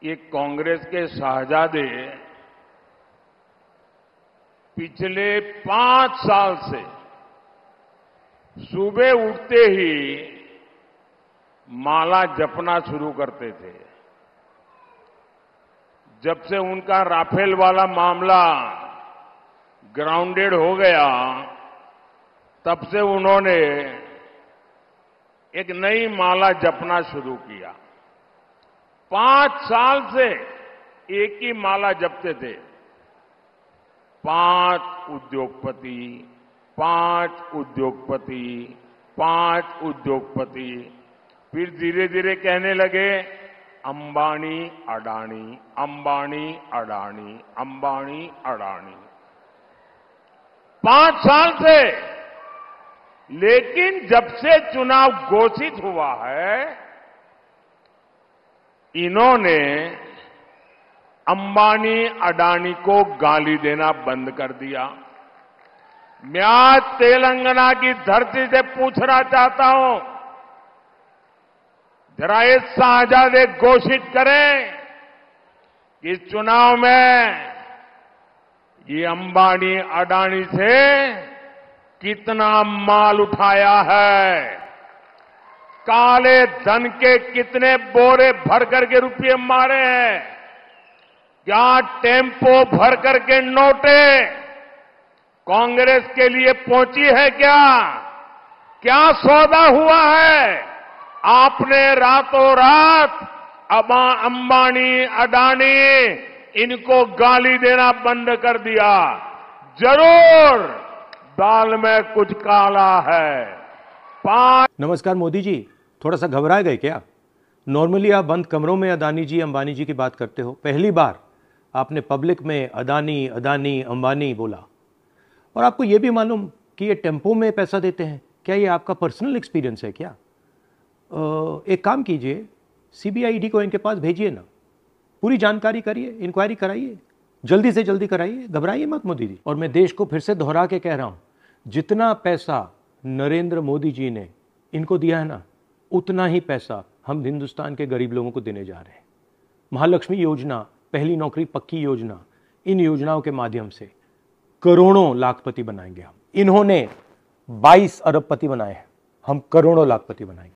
कि कांग्रेस के शहजादे पिछले 5 साल से सुबह उठते ही माला जपना शुरू करते थे। जब से उनका राफेल वाला मामला ग्राउंडेड हो गया, तब से उन्होंने एक नई माला जपना शुरू किया। 5 साल से एक ही माला जपते थे। 5 उद्योगपति, 5 उद्योगपति, 5 उद्योगपति। फिर धीरे धीरे कहने लगे अंबानी अडानी, अंबानी अडानी, अंबानी अडानी। 5 साल से। लेकिन जब से चुनाव घोषित हुआ है, इन्होंने अंबानी अडानी को गाली देना बंद कर दिया। मैं आज तेलंगाना की धरती से पूछना चाहता हूं, जरा ये शहजादे घोषित करें कि इस चुनाव में ये अंबानी अडानी से कितना माल उठाया है, काले धन के कितने बोरे भर करके रुपये मारे हैं, क्या टेम्पो भर करके नोटे कांग्रेस के लिए पहुंची है, क्या सौदा हुआ है। आपने रातों रात अंबानी अडानी इनको गाली देना बंद कर दिया। जरूर दाल में कुछ काला है। नमस्कार मोदी जी, थोड़ा सा घबरा गए क्या? नॉर्मली आप बंद कमरों में अदानी जी अंबानी जी की बात करते हो, पहली बार आपने पब्लिक में अदानी अदानी अंबानी बोला। और आपको यह भी मालूम कि ये टेम्पो में पैसा देते हैं। क्या ये आपका पर्सनल एक्सपीरियंस है क्या? एक काम कीजिए, सीबीआईडी को इनके पास भेजिए ना, पूरी जानकारी करिए, इंक्वायरी कराइए, जल्दी से जल्दी कराइए, घबराइए मत मोदी जी। और मैं देश को फिर से दोहरा के कह रहा हूं, जितना पैसा नरेंद्र मोदी जी ने इनको दिया है ना, उतना ही पैसा हम हिंदुस्तान के गरीब लोगों को देने जा रहे हैं। महालक्ष्मी योजना, पहली नौकरी पक्की योजना, इन योजनाओं के माध्यम से करोड़ों लाखपति बनाएंगे हम। इन्होंने 22 अरबपति बनाए हैं, हम करोड़ों लाखपति बनाएंगे।